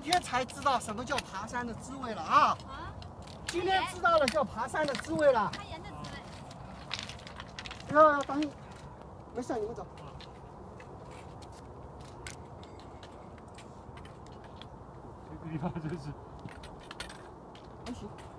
天才知道什么叫爬山的滋味了啊！今天知道了叫爬山的滋味了。 攀岩的滋味。 要当心，没事，你们走。 这个地方真是。 还行。